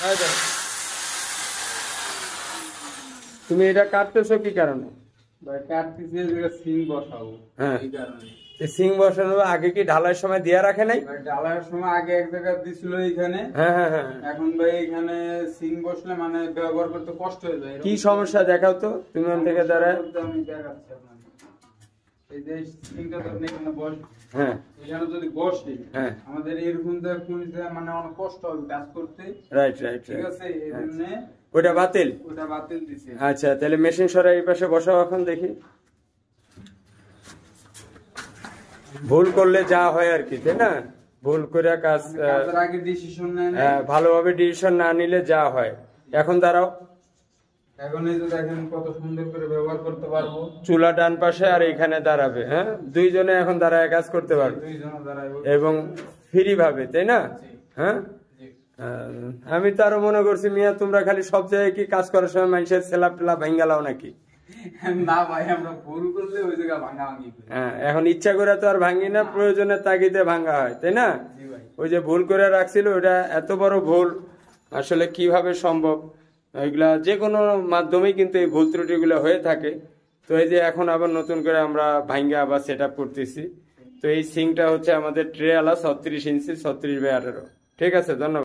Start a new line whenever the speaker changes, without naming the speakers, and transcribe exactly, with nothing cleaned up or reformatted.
তুমি এটা কাটতেছো কি কারণে?
কাটতেছি সিং বসাবো।
হ্যাঁ, সিং বসানোর আগে কি ঢালাইয়ের সময় দেয়া রাখে নাই?
ঢালাইয়ের সময় আগে এক জায়গায় দিছিল এইখানে।
হ্যাঁ হ্যাঁ হ্যাঁ।
এখন ভাই এখানে সিং বসলে মানে ব্যবহার করতে কষ্ট হয়ে যায়।
কি সমস্যা দেখাও তো তুমি ওখান থেকে দাঁড়ায়।
আমি দেখাচ্ছি আপনাকে। এই যে সিংটা তো এখানে বস।
হ্যাঁ,
এখানে যদি বসে
হ্যাঁ,
আমাদের এরকম তো খুঁজতে মানে অনেক কষ্ট হবে কাজ করতে।
রাইট রাইট,
ঠিক আছে, এই জন্য
ওটা বাতিল।
ওটা বাতিল দিছে।
আচ্ছা, তাহলে মেশিন সরাই এই পাশে বসাও এখন দেখি। ভুল করলে যা হয় আর কি, তাই না? ভুল করে কাজ
কাজের আগে ডিসিশন নেয় না,
ভালোভাবে ডিসিশন না নিলে যা হয়। এখন দাঁড়াও,
এখন এই যে দেখেন কত সুন্দর করে ব্যবহার করতে পারবো।
চুলা ডান পাশে আর এখানে দাঁড়াবে। হ্যাঁ, দুইজনে এখন দাঁড়ায় কাজ করতে পারবে
দুইজনে দাঁড়াবো
এবং ফ্রি ভাবে, তাই না? হ্যাঁ, আমি তো আরো মনে করছি মিয়া তোমরা খালি সব জায়গায় কি কাজ করার সময় মানুষের সেলা পেলা ভাঙ্গালাও নাকি?
না ভাই, আমরা ভুল করলে ওই জায়গা ভাঙা ভাঙি।
হ্যাঁ, এখন ইচ্ছা করে তো আর ভাঙি না, প্রয়োজনের তাগিদে ভাঙা হয়, তাই না? ওই যে ভুল করে রাখছিল ওটা এত বড় ভুল, আসলে কিভাবে সম্ভব? এগুলা যে কোনো মাধ্যমেই কিন্তু এই ভুল ত্রুটি গুলো হয়ে থাকে। তো এই যে এখন আবার নতুন করে আমরা ভাঙ্গা আবার সেট আপ করতেছি। তো এই সিংটা হচ্ছে আমাদের ট্রে আলা ছত্রিশ ইঞ্চি, ছত্রিশ বাই আঠারো। ঠিক আছে, ধন্যবাদ।